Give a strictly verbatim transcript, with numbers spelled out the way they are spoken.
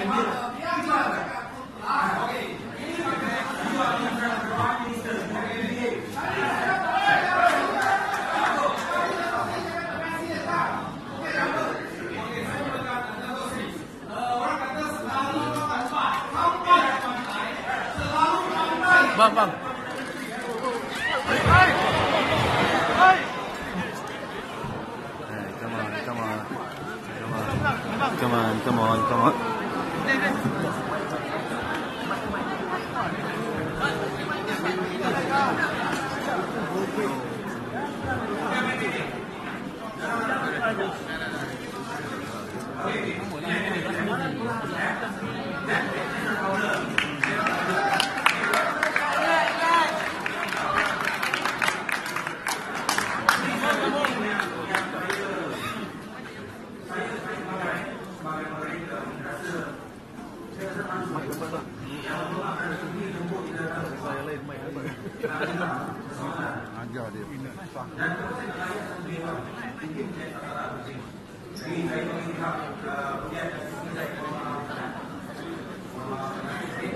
Bang, bang. Hey, hey. Come on, come on, come on, come on, come on, come on. Ajar dia. Ini